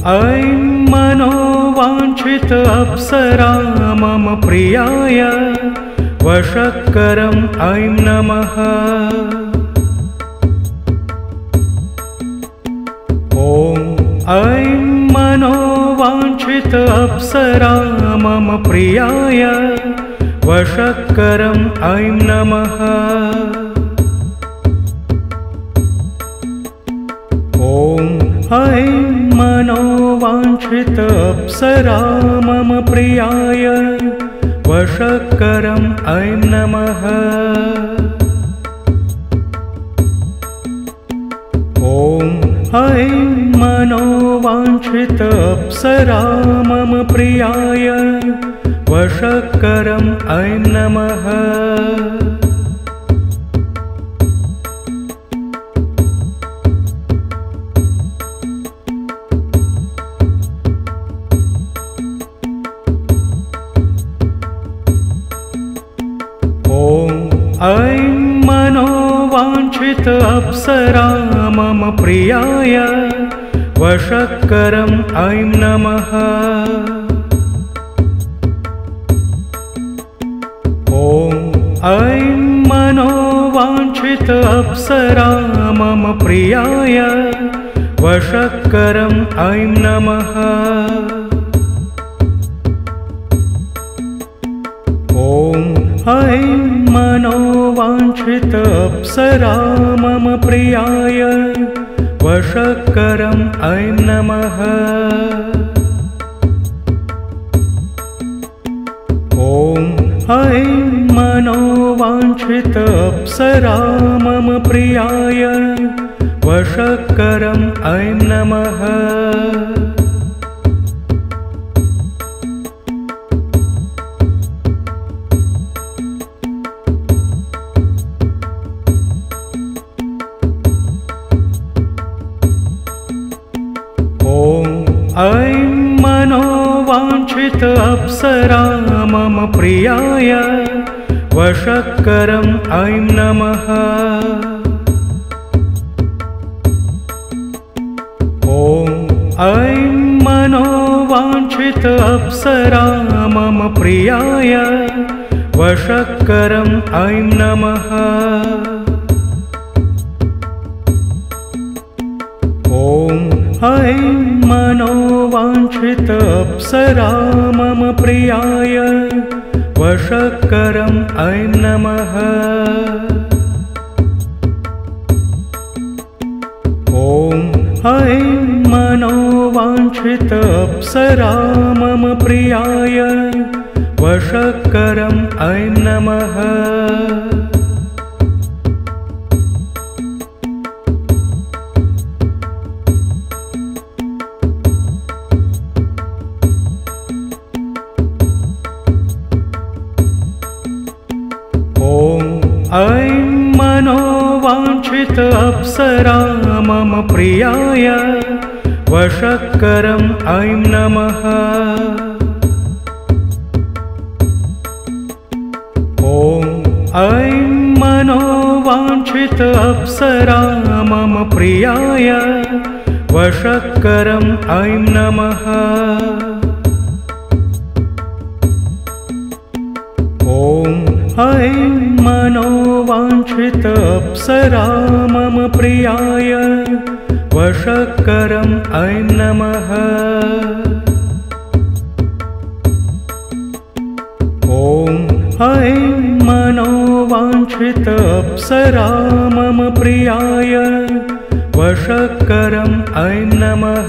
ऐं मनोवाञ्छित अप्सरा मम प्रियाय वशक्करम् ऐं नमः। ॐ ऐं मनोवाञ्छित अप्सरा मम प्रियाय वशक्करम् ऐं नमः। ॐ ऐं मनोवाञ्छित अप्सरा मम प्रियाय वशक्करम् ऐं नमः। ॐ ऐं मनोवाञ्छित अप्सरा मम प्रियाय वशक्करम् ऐं नमः। ऐं मनोवाञ्छित अप्सरा मम प्रियाय वशक्करम् ऐं नमः। ॐ ऐं मनोवाञ्छित अप्सरा मम प्रियाय वशक्करम् ऐं नमः। ॐ ऐं मनोवाञ्छित अप्सरा मम प्रियाय वशक्करम् ऐं नमः। ॐ ऐं मनोवाञ्छित अप्सरा मम प्रियाय वशक्करम् ऐं नमः। ऐं मनोवाञ्छित अप्सरा मम प्रियाय वशक्करम् ऐं नमः। ॐ ऐं मनोवाञ्छित अप्सरा मम प्रियाय वशक्करम् ऐं नमः। ॐ ऐं मनोवाञ्छित अप्सरा मम प्रियाय वशक्करम् ऐं नमः। ॐ ऐं मनोवाञ्छित अप्सरा मम प्रियाय वशक्करम् ऐं नमः। ऐं मनोवाञ्छित अप्सरा मम प्रियाय वशक्करम् ऐं नमः। ॐ ऐं मनोवाञ्छित अप्सरा मम प्रियाय वशक्करम् ऐं नमः। ॐ ऐं मनोवाञ्छित अप्सरा मम प्रियाय वशक्करम् ऐं नमः। ॐ ऐं मनोवाञ्छित अप्सरा मम प्रियाय वशक्करम् ऐं नमः।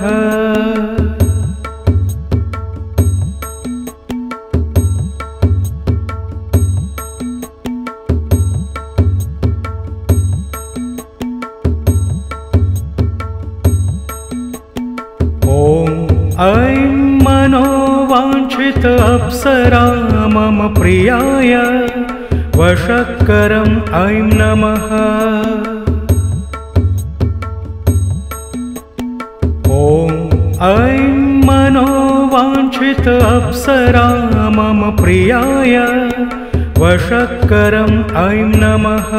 ऐं मनोवाञ्छित अप्सरा मम प्रियाय वशक्करम् ऐं नमः। ॐ ऐं मनोवाञ्छित अप्सरा मम प्रियाय वशक्करम् ऐं नमः।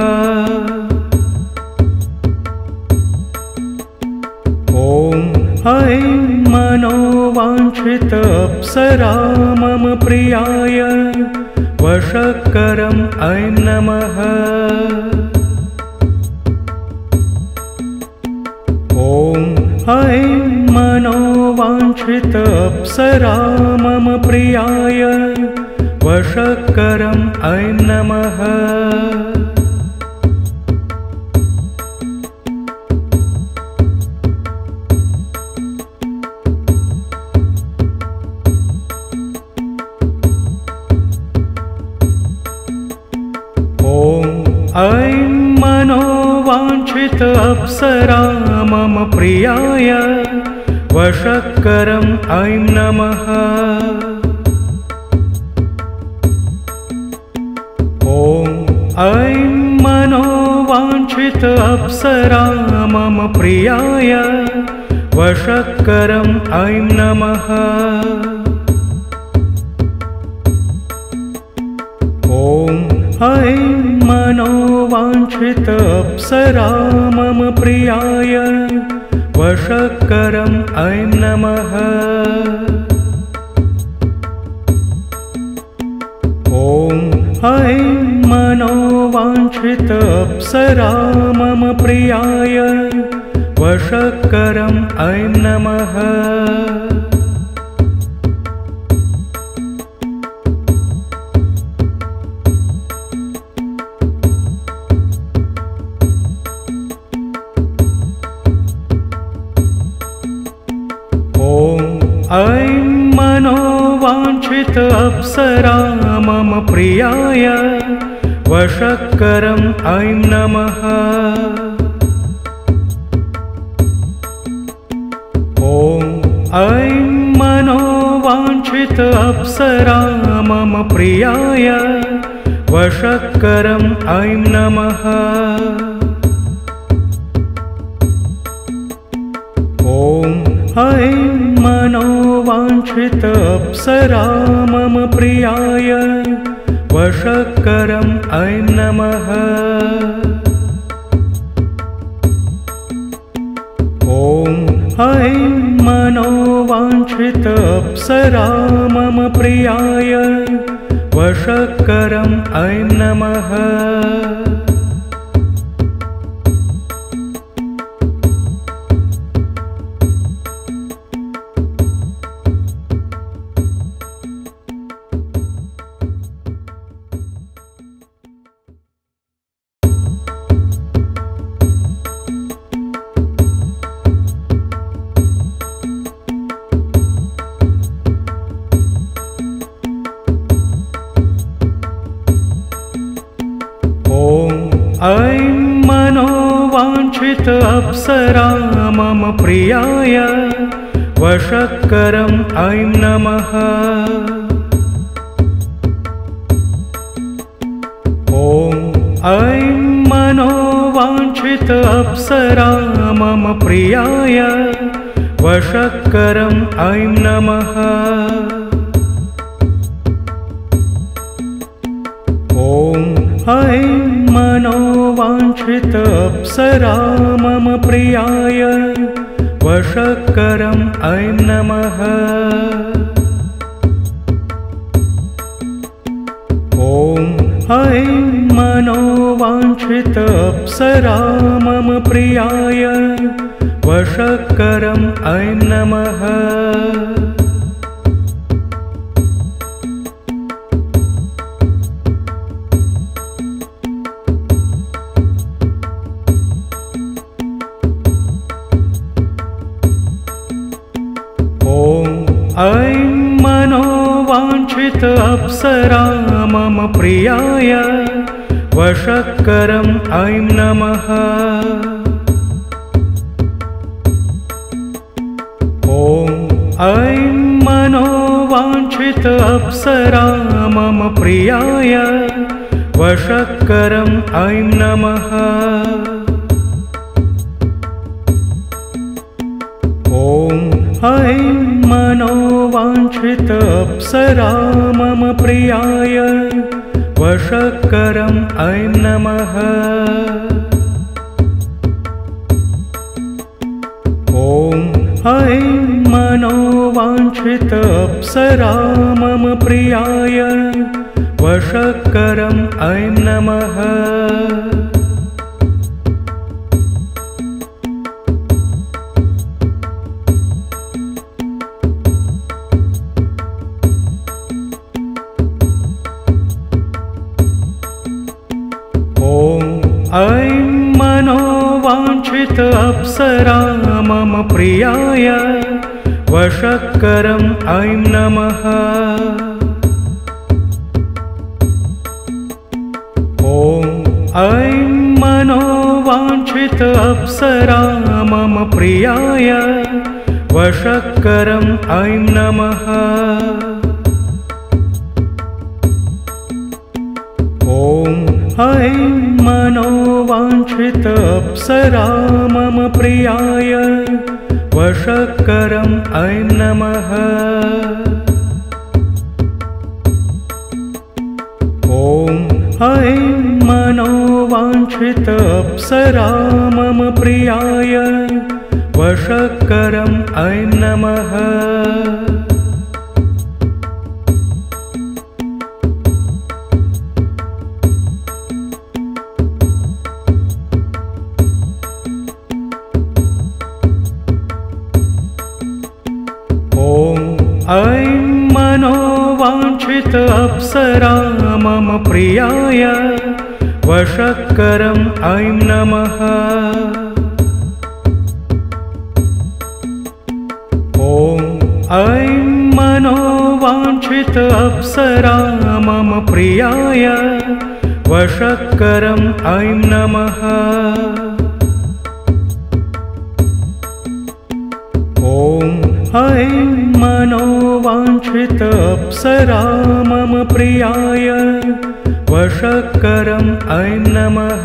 ॐ ऐं मनोवाञ्छित मनोवाञ्छित अप्सरा मम प्रियाय वशक्करम् ऐं नमः। ॐ ऐं मनोवाञ्छित अप्सरा मम प्रियाय वशक्करम् ऐं नमः। ऐं मनोवाञ्छित अप्सरा मम प्रियाय वशक्करम् ऐं नमः। ॐ ऐं मनोवाञ्छित अप्सरा मम प्रियाय वशक्करम् ऐं नमः। ॐ ऐं मनोवाञ्छित अप्सरा मम प्रियाय वशक्करम् ऐं नमः। ॐ ऐं मनोवाञ्छित अप्सरा मम प्रियाय वशक्करम् ऐं नमः। ऐं मनोवाञ्छित अप्सरा मम प्रियाय वशक्करम् ऐं नमः। ॐ ऐं मनोवाञ्छित अप्सरा मम प्रियाय वशक्करम् ऐं नमः। ॐ ऐं मनोवाञ्छित अप्सरा मम प्रियाय वशक्करम् ऐं नमः। ॐ ऐं मनोवाञ्छित अप्सरा मम प्रियाय वशक्करम् ऐं नमः। ऐं मनोवाञ्छित अप्सरा मम प्रियाय वशक्करम् ऐं नमः। ॐ ऐं मनोवाञ्छित अप्सरा मम प्रियाय वशक्करम् ऐं नमः। ॐ ऐं मनोवाञ्छित अप्सरा मम प्रियाय वशक्करम् ऐं नमः। ॐ ऐं मनोवाञ्छित अप्सरा मम प्रियाय वशक्करम् ऐं नमः। ऐं मनोवाञ्छित अप्सरा मम प्रियाय वशक्करम् ऐं नमः। ॐ ऐं मनोवाञ्छित अप्सरा मम प्रियाय वशक्करम् ऐं नमः। ॐ ऐं मनोवाञ्छित अप्सरा मम प्रियाय वशक्करम् ऐं नमः। ॐ ऐं मनोवाञ्छित अप्सरा मम प्रियाय वशक्करम् ऐं नमः। ऐं मनोवाञ्छित अप्सरा मम प्रियाय वशक्करम् ऐं नमः। ऐं मनोवाञ्छित अप्सरा मम प्रियाय वशक्करम् ऐं नमः। ऐं मनोवाञ्छित अप्सरा मम प्रियाय वशक्करम् ऐं नमः। ऐं मनोवाञ्छित अप्सरा मम प्रियाय वशक्करम् ऐं नमः। ऐं मनोवाञ्छित अप्सरा मम प्रियाय वशक्करम् ऐं नमः। ऐं मनोवाञ्छित अप्सरा मम प्रियाय वशक्करम् ऐं नमः। ऐं मनोवाञ्छित अप्सरा मम प्रियाय वशक्करम् ऐं नमः।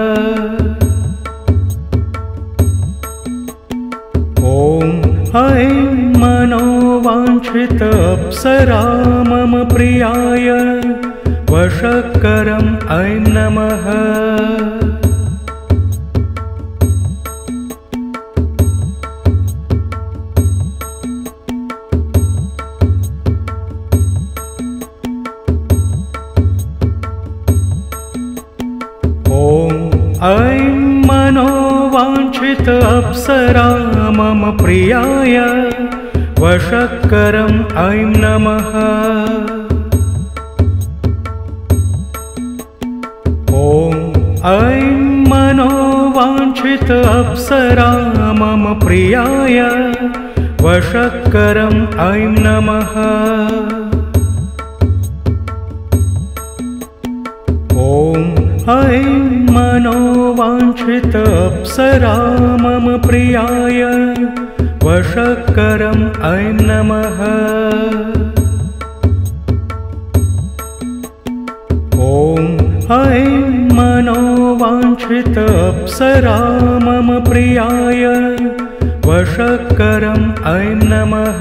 ऐं मनोवाञ्छित अप्सरा मम प्रियाय वशक्करम् ऐं नमः। ऐं मनोवाञ्छित अप्सरा मम प्रियाय वशक्करम् ऐं नमः। ऐं मनोवाञ्छित अप्सरा मम प्रियाय वशक्करम् ऐं नमः। ऐं मनोवाञ्छित अप्सरा मम प्रियाय वशक्करम् ऐं नमः। ऐं मनोवाञ्छित अप्सरा मम प्रियाय वशक्करम् ऐं नमः।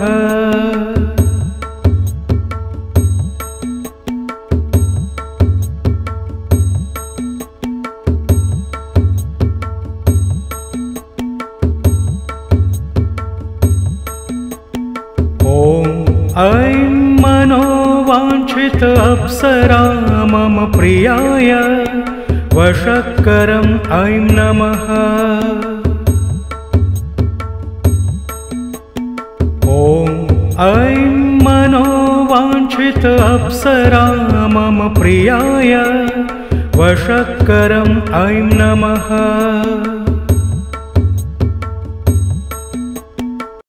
ऐं मनोवाञ्छित अप्सरा मम प्रियाय वशक्करम् ऐं नमः। ऐं मनोवाञ्छित अप्सरा मम प्रियाय वशक्करम् ऐं नमः।